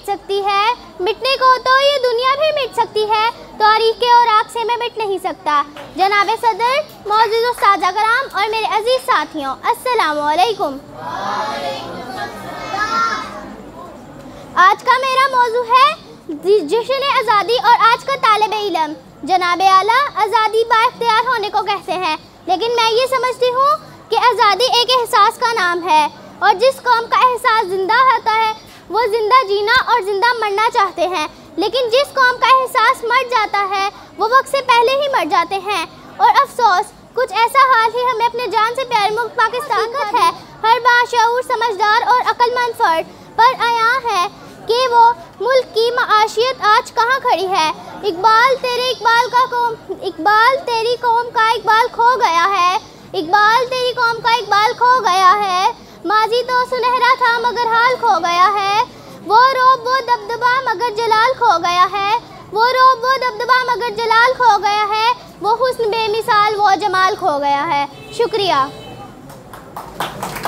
मिट सकती है, मिटने को तो ये दुनिया भी मिट सकती है, तारीख के और आग से मैं मिट नहीं सकता। जनाब सदर, मौजूद उस्ताद कराम और मेरे अजीज़ साथियों, अस्सलामु अलैकुम। आज का मेरा मौजू है जश्न आज़ादी और आज का तालिब इल्म। जनाब आला, आज़ादी बाइख्तियार होने को कहते हैं, लेकिन मैं ये समझती हूँ कि आज़ादी एक एहसास का नाम है, और जिस कौम का एहसास ज़िंदा होता है वो ज़िंदा जीना और ज़िंदा मरना चाहते हैं, लेकिन जिस कौम का एहसास मर जाता है वो वक्त से पहले ही मर जाते हैं। और अफसोस, कुछ ऐसा हाल ही हमें अपने जान से प्यारे मुल्क पाकिस्तान का है। हर बाशऊर, समझदार और अक्लमंद फर्द पर आया है कि वो मुल्क की माशियत आज कहाँ खड़ी है। इकबाल तेरी कौम का इकबाल खो गया है। इकबाल तेरी कौम का इकबाल खो गया है। माजी तो सुनहरा था मगर हाल खो गया है। वो रोब वो दबदबा मगर जलाल खो गया है। वो रोब वो दबदबा मगर जलाल खो गया है। वो हुस्न बेमिसाल वो जमाल खो गया है। शुक्रिया।